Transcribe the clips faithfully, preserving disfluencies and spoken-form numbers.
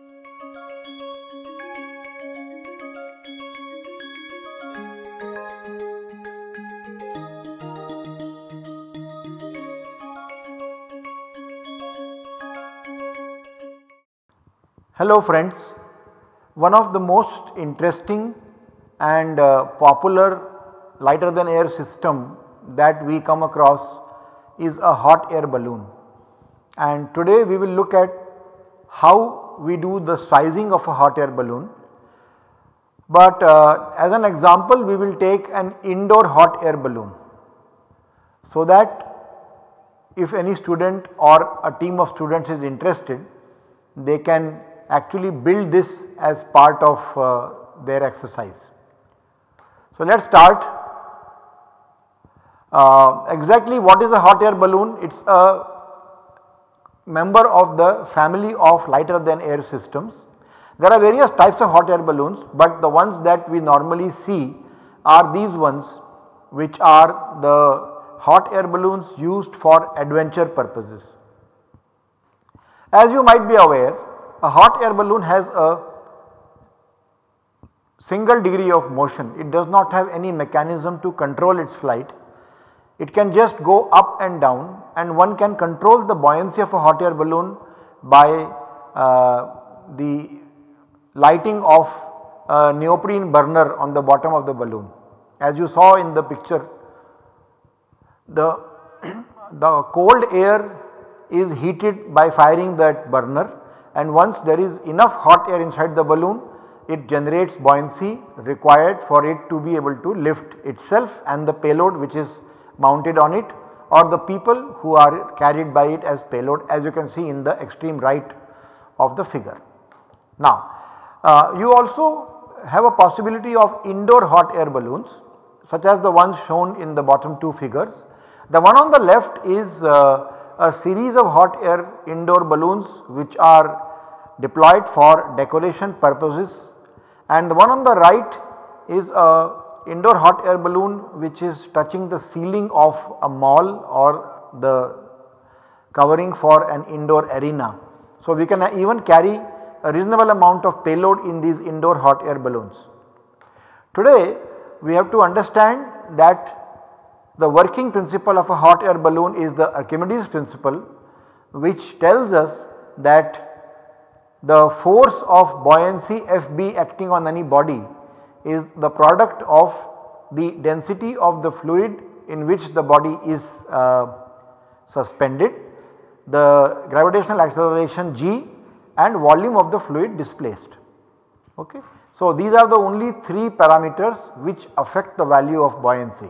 Hello friends, one of the most interesting and uh, popular lighter than air system that we come across is a hot air balloon, and today we will look at how we do the sizing of a hot air balloon. But uh, as an example we will take an indoor hot air balloon, so that if any student or a team of students is interested, they can actually build this as part of uh, their exercise. So let us start. Uh, exactly what is a hot air balloon? It is a member of the family of lighter than air systems. There are various types of hot air balloons, but the ones that we normally see are these ones, which are the hot air balloons used for adventure purposes. As you might be aware, a hot air balloon has a single degree of motion. It does not have any mechanism to control its flight. It can just go up and down, and one can control the buoyancy of a hot air balloon by uh, the lighting of a neoprene burner on the bottom of the balloon. As you saw in the picture, the, the cold air is heated by firing that burner, and once there is enough hot air inside the balloon, it generates buoyancy required for it to be able to lift itself and the payload which is mounted on it, or the people who are carried by it as payload, as you can see in the extreme right of the figure. Now uh, you also have a possibility of indoor hot air balloons, such as the ones shown in the bottom two figures. The one on the left is uh, a series of hot air indoor balloons which are deployed for decoration purposes, and the one on the right is a indoor hot air balloon which is touching the ceiling of a mall or the covering for an indoor arena. So we can even carry a reasonable amount of payload in these indoor hot air balloons. Today we have to understand that the working principle of a hot air balloon is the Archimedes principle, which tells us that the force of buoyancy F B acting on any body is the product of the density of the fluid in which the body is uh, suspended, the gravitational acceleration g, and volume of the fluid displaced. Okay. So these are the only three parameters which affect the value of buoyancy.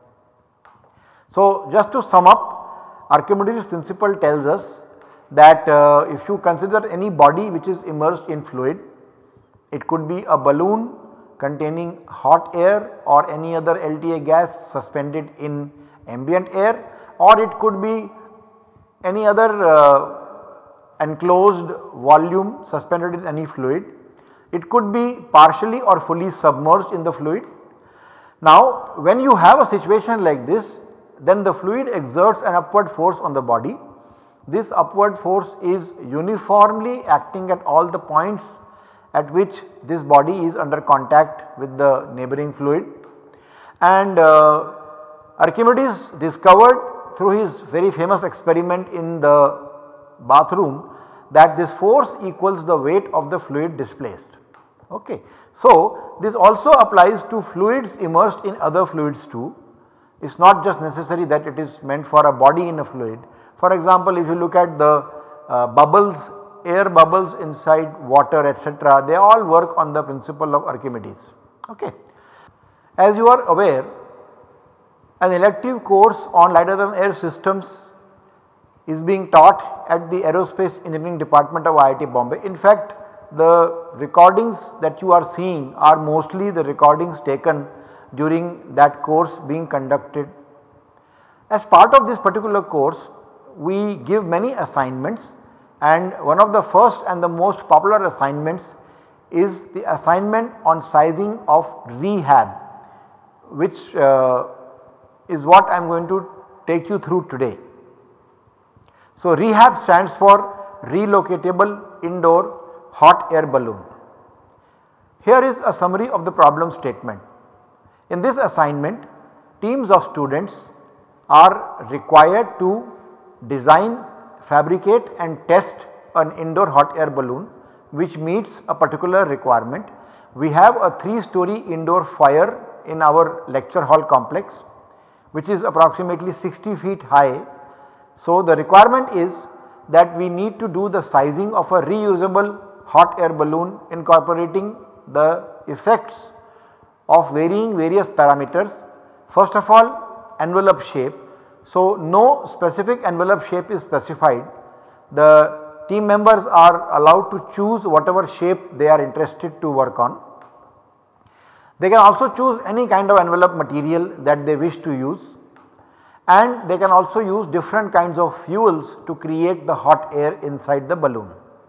So just to sum up, Archimedes principle tells us that uh, if you consider any body which is immersed in fluid, it could be a balloon containing hot air or any other L T A gas suspended in ambient air, or it could be any other uh, enclosed volume suspended in any fluid. It could be partially or fully submerged in the fluid. Now when you have a situation like this, then the fluid exerts an upward force on the body. This upward force is uniformly acting at all the points at which this body is under contact with the neighboring fluid, and uh, Archimedes discovered through his very famous experiment in the bathroom that this force equals the weight of the fluid displaced. Okay. So this also applies to fluids immersed in other fluids too. It is not just necessary that it is meant for a body in a fluid. For example, if you look at the uh, bubbles, air bubbles inside water, etc., they all work on the principle of Archimedes. Okay. As you are aware, an elective course on lighter than air systems is being taught at the Aerospace Engineering Department of I I T Bombay. In fact, the recordings that you are seeing are mostly the recordings taken during that course being conducted. As part of this particular course, we give many assignments, and one of the first and the most popular assignments is the assignment on sizing of rehab, which uh, is what I am going to take you through today. So rehab stands for relocatable indoor hot air balloon. Here is a summary of the problem statement. In this assignment, teams of students are required to design, fabricate and test an indoor hot air balloon which meets a particular requirement. We have a three story indoor foyer in our lecture hall complex which is approximately sixty feet high. So, the requirement is that we need to do the sizing of a reusable hot air balloon incorporating the effects of varying various parameters. First of all, envelope shape. So, no specific envelope shape is specified. The team members are allowed to choose whatever shape they are interested to work on. They can also choose any kind of envelope material that they wish to use, and they can also use different kinds of fuels to create the hot air inside the balloon.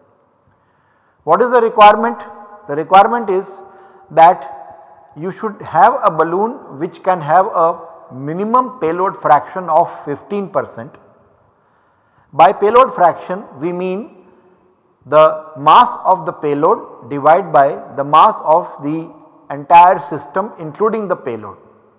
What is the requirement? The requirement is that you should have a balloon which can have a minimum payload fraction of fifteen percent. By payload fraction we mean the mass of the payload divided by the mass of the entire system including the payload.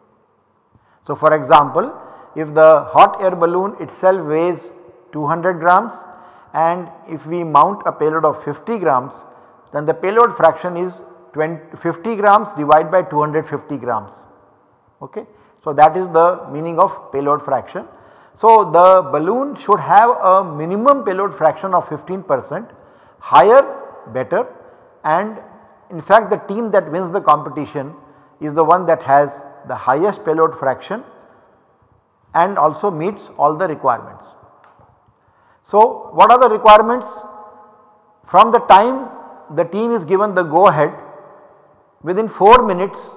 So, for example, if the hot air balloon itself weighs two hundred grams and if we mount a payload of fifty grams, then the payload fraction is fifty grams divided by two hundred fifty grams. Okay. So, that is the meaning of payload fraction. So, the balloon should have a minimum payload fraction of fifteen percent, higher better, and in fact the team that wins the competition is the one that has the highest payload fraction and also meets all the requirements. So, what are the requirements? From the time the team is given the go ahead, within four minutes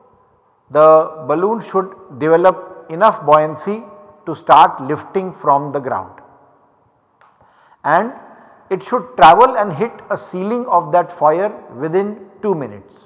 the balloon should develop enough buoyancy to start lifting from the ground, and it should travel and hit a ceiling of that foyer within two minutes.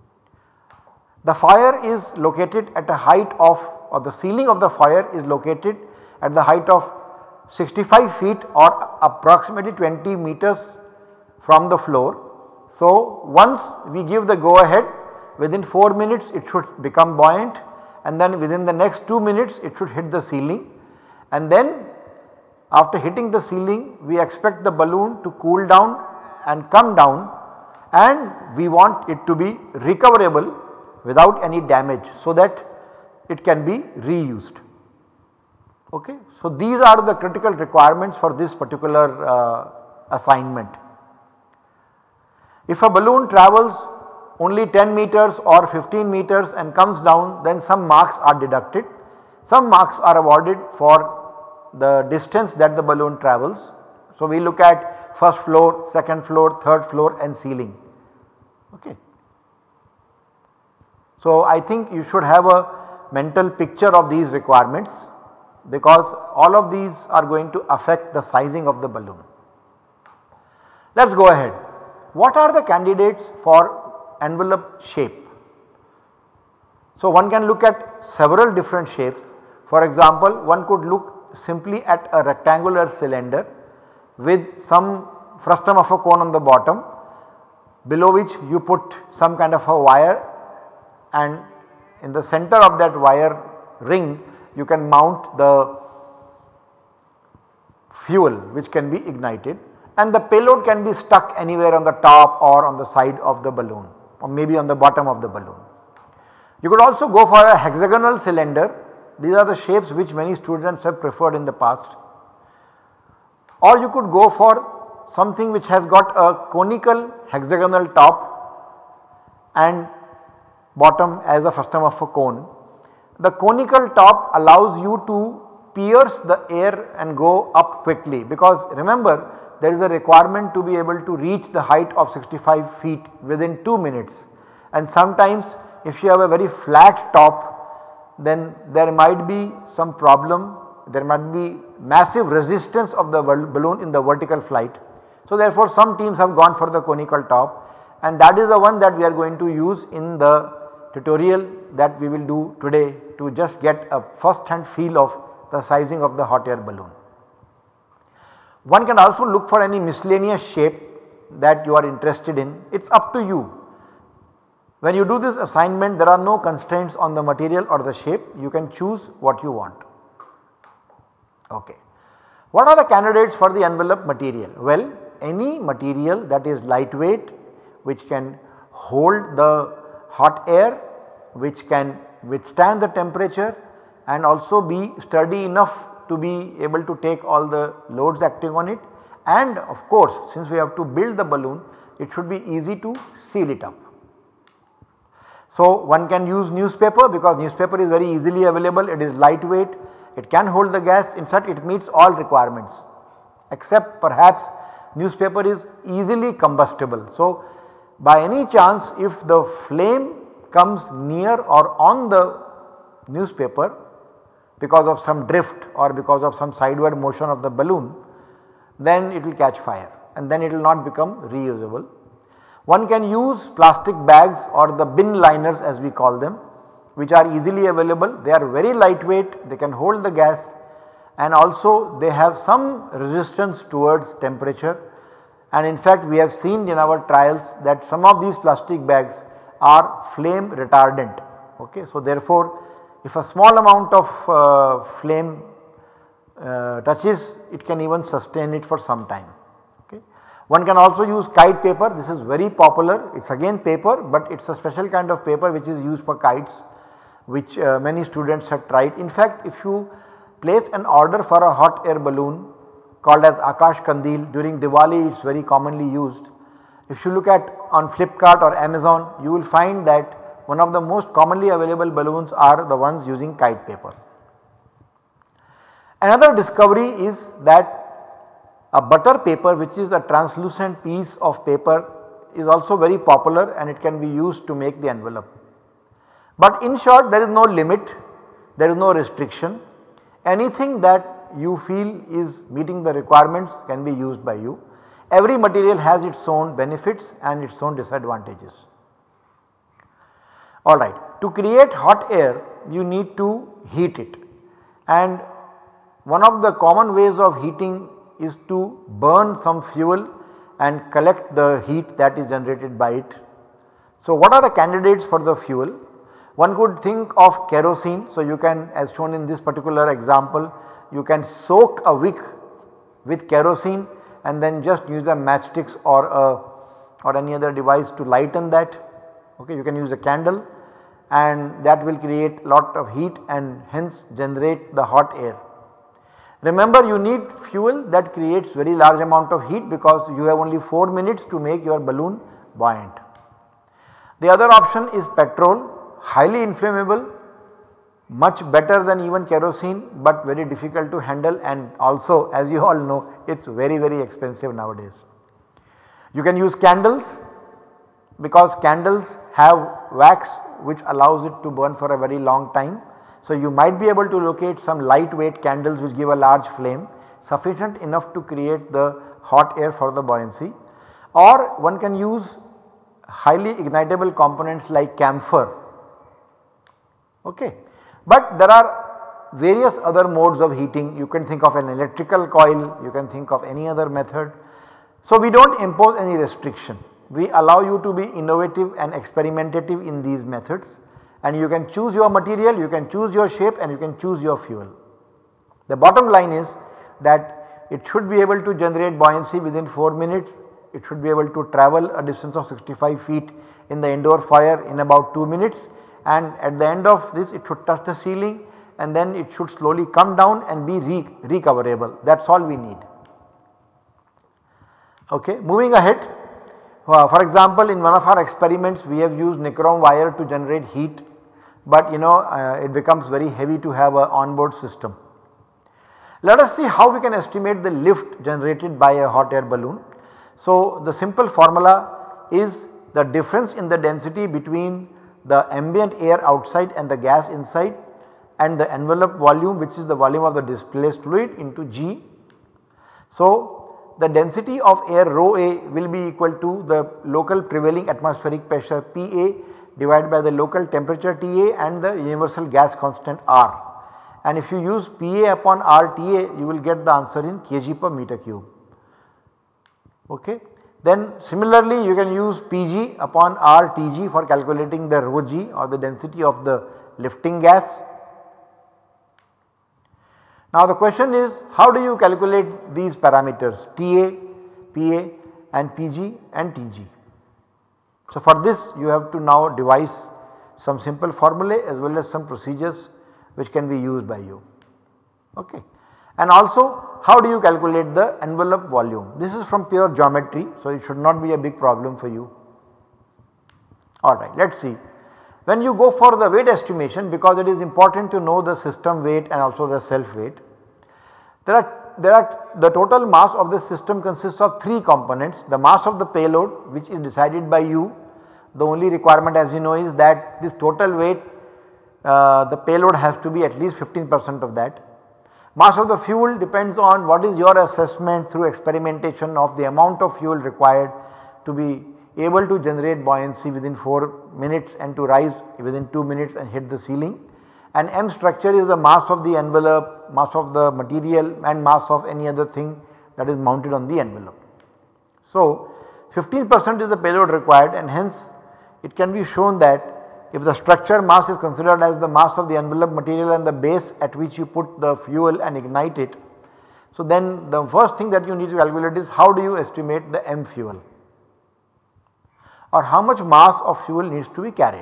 The foyer is located at a height of, or the ceiling of the foyer is located at the height of sixty-five feet or approximately twenty meters from the floor. So, once we give the go ahead, within four minutes it should become buoyant, and then within the next two minutes it should hit the ceiling, and then after hitting the ceiling we expect the balloon to cool down and come down, and we want it to be recoverable without any damage so that it can be reused. Okay. So, these are the critical requirements for this particular uh, assignment. If a balloon travels only ten meters or fifteen meters and comes down, then some marks are deducted. Some marks are awarded for the distance that the balloon travels. So, we look at first floor, second floor, third floor and ceiling. Okay. So, I think you should have a mental picture of these requirements because all of these are going to affect the sizing of the balloon. Let us go ahead. What are the candidates for envelope shape? So, one can look at several different shapes. For example, one could look simply at a rectangular cylinder with some frustum of a cone on the bottom, below which you put some kind of a wire, and in the center of that wire ring you can mount the fuel which can be ignited, and the payload can be stuck anywhere on the top or on the side of the balloon or maybe on the bottom of the balloon. You could also go for a hexagonal cylinder. These are the shapes which many students have preferred in the past, or you could go for something which has got a conical hexagonal top and bottom as a frustum of a cone. The conical top allows you to pierce the air and go up quickly, because remember there is a requirement to be able to reach the height of sixty-five feet within two minutes, and sometimes if you have a very flat top, then there might be some problem, there might be massive resistance of the balloon in the vertical flight. So, therefore, some teams have gone for the conical top, and that is the one that we are going to use in the tutorial that we will do today to just get a first hand feel of the sizing of the hot air balloon. One can also look for any miscellaneous shape that you are interested in, it is up to you. When you do this assignment, there are no constraints on the material or the shape, you can choose what you want. Okay. What are the candidates for the envelope material? Well, any material that is lightweight, which can hold the hot air, which can withstand the temperature and also be sturdy enough to be able to take all the loads acting on it, and of course since we have to build the balloon, it should be easy to seal it up. So one can use newspaper because newspaper is very easily available, it is lightweight, it can hold the gas, in fact it meets all requirements except perhaps newspaper is easily combustible. So by any chance if the flame comes near or on the newspaper because of some drift or because of some sideward motion of the balloon, then it will catch fire and then it will not become reusable. One can use plastic bags or the bin liners as we call them, which are easily available. They are very lightweight, they can hold the gas and also they have some resistance towards temperature, and in fact we have seen in our trials that some of these plastic bags are flame retardant. Okay. So therefore if a small amount of uh, flame uh, touches, it can even sustain it for some time. Okay. One can also use kite paper, this is very popular, it is again paper but it is a special kind of paper which is used for kites, which uh, many students have tried. In fact, if you place an order for a hot air balloon called as Akash Kandil, during Diwali it is very commonly used. If you look at on Flipkart or Amazon, you will find that one of the most commonly available balloons are the ones using kite paper. Another discovery is that a butter paper, which is a translucent piece of paper, is also very popular and it can be used to make the envelope. But in short, there is no limit, there is no restriction. Anything that you feel is meeting the requirements can be used by you. Every material has its own benefits and its own disadvantages. Alright, to create hot air you need to heat it, and one of the common ways of heating is to burn some fuel and collect the heat that is generated by it. So what are the candidates for the fuel? One could think of kerosene. So you can, as shown in this particular example, you can soak a wick with kerosene and then just use a matchsticks or a or any other device to lighten that. Okay, you can use a candle and that will create lot of heat and hence generate the hot air. Remember, you need fuel that creates very large amount of heat because you have only four minutes to make your balloon buoyant. The other option is petrol, highly inflammable, much better than even kerosene but very difficult to handle, and also as you all know it is very very expensive nowadays. You can use candles because candles have wax which allows it to burn for a very long time. So you might be able to locate some lightweight candles which give a large flame sufficient enough to create the hot air for the buoyancy, or one can use highly ignitable components like camphor. Okay. But there are various other modes of heating. You can think of an electrical coil, you can think of any other method. So we do not impose any restriction. We allow you to be innovative and experimentative in these methods, and you can choose your material, you can choose your shape and you can choose your fuel. The bottom line is that it should be able to generate buoyancy within four minutes, it should be able to travel a distance of sixty-five feet in the indoor fire in about two minutes, and at the end of this it should touch the ceiling and then it should slowly come down and be re recoverable. That is all we need. Okay. Moving ahead, uh, for example in one of our experiments we have used nichrome wire to generate heat, but you know uh, it becomes very heavy to have a onboard system. Let us see how we can estimate the lift generated by a hot air balloon. So the simple formula is the difference in the density between the ambient air outside and the gas inside and the envelope volume, which is the volume of the displaced fluid, into G. So the density of air rho A will be equal to the local prevailing atmospheric pressure P A divided by the local temperature T A and the universal gas constant R. And if you use P A upon R T A, you will get the answer in kg per meter cube. Okay. Then similarly you can use P G upon R T G for calculating the rho g or the density of the lifting gas. Now the question is, how do you calculate these parameters T A, P A and P G and T G. So for this you have to now devise some simple formulae as well as some procedures which can be used by you. Okay. And also how do you calculate the envelope volume? This is from pure geometry, so it should not be a big problem for you. Alright, let us see. When you go for the weight estimation, because it is important to know the system weight and also the self weight, there are, there are the total mass of the system consists of three components: the mass of the payload, which is decided by you. The only requirement, as you know, is that this total weight, uh, the payload has to be at least fifteen percent of that. Mass of the fuel depends on what is your assessment through experimentation of the amount of fuel required to be able to generate buoyancy within four minutes and to rise within two minutes and hit the ceiling. And M structure is the mass of the envelope, mass of the material and mass of any other thing that is mounted on the envelope. So fifteen percent is the payload required, and hence it can be shown that if the structure mass is considered as the mass of the envelope material and the base at which you put the fuel and ignite it, so then the first thing that you need to calculate is how do you estimate the M fuel, or how much mass of fuel needs to be carried.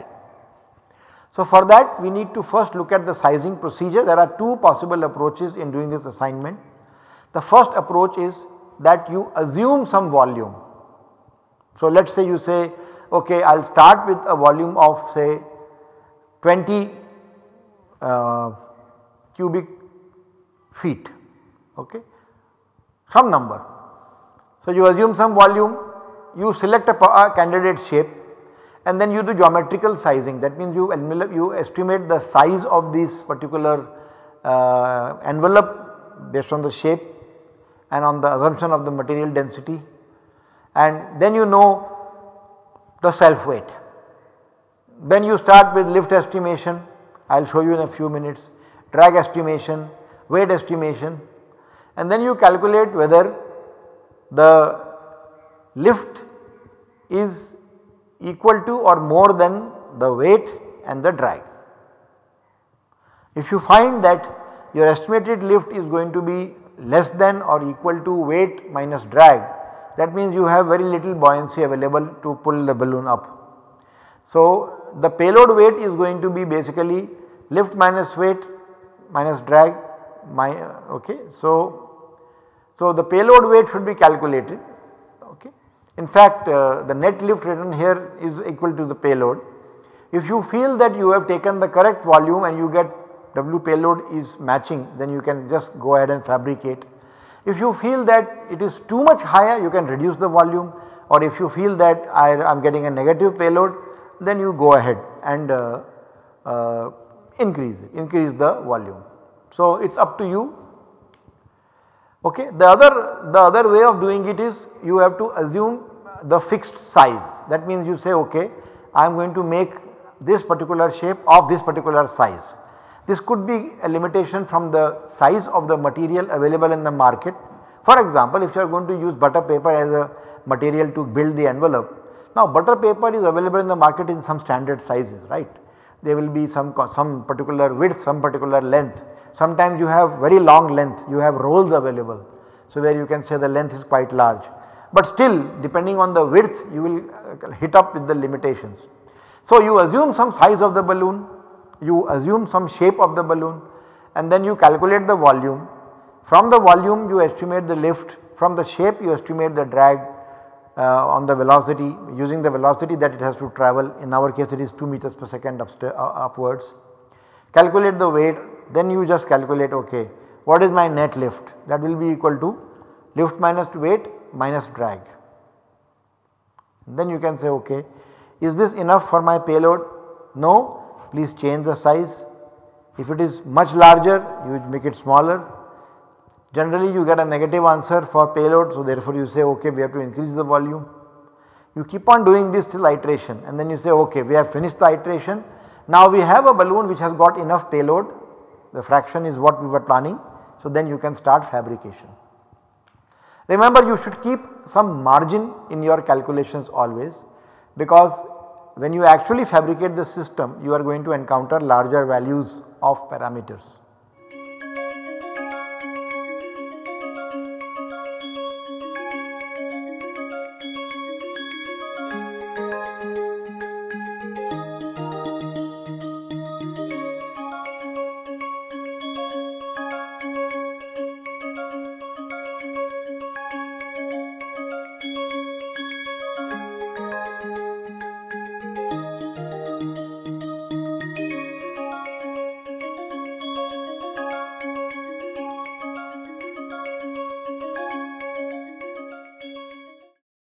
So for that we need to first look at the sizing procedure. There are two possible approaches in doing this assignment. The first approach is that you assume some volume. So let us say you say, okay, I will start with a volume of say twenty uh, cubic feet, okay, some number. So you assume some volume, you select a, a candidate shape and then you do geometrical sizing. That means you, you estimate the size of this particular uh, envelope based on the shape and on the assumption of the material density, and then you know the self weight. Then you start with lift estimation, I will show you in a few minutes, drag estimation, weight estimation, and then you calculate whether the lift is equal to or more than the weight and the drag. If you find that your estimated lift is going to be less than or equal to weight minus drag, that means you have very little buoyancy available to pull the balloon up. So the payload weight is going to be basically lift minus weight minus drag, my, okay. So, so the payload weight should be calculated, okay. In fact, uh, the net lift written here is equal to the payload. If you feel that you have taken the correct volume and you get W payload is matching, then you can just go ahead and fabricate. If you feel that it is too much higher, you can reduce the volume, or if you feel that I am getting a negative payload, then you go ahead and uh, uh, increase it, increase the volume. So it is up to you. Okay. The other, the other way of doing it is you have to assume the fixed size. That means you say, okay, I am going to make this particular shape of this particular size. This could be a limitation from the size of the material available in the market. For example, if you are going to use butter paper as a material to build the envelope, now butter paper is available in the market in some standard sizes, right. There will be some, some particular width, some particular length. Sometimes you have very long length, you have rolls available. So where you can say the length is quite large, but still depending on the width you will hit up with the limitations. So you assume some size of the balloon, you assume some shape of the balloon, and then you calculate the volume. From the volume you estimate the lift, from the shape you estimate the drag uh, on the velocity using the velocity that it has to travel. In our case it is two meters per second uh, upwards. Calculate the weight, then you just calculate, okay, what is my net lift? That will be equal to lift minus weight minus drag. Then you can say, okay, is this enough for my payload? No. Please change the size. If it is much larger, you make it smaller. Generally you get a negative answer for payload, so therefore you say, okay, we have to increase the volume. You keep on doing this till iteration, and then you say, okay, we have finished the iteration. Now we have a balloon which has got enough payload, the fraction is what we were planning, so then you can start fabrication. Remember, you should keep some margin in your calculations always, because when you actually fabricate the system you are going to encounter larger values of parameters.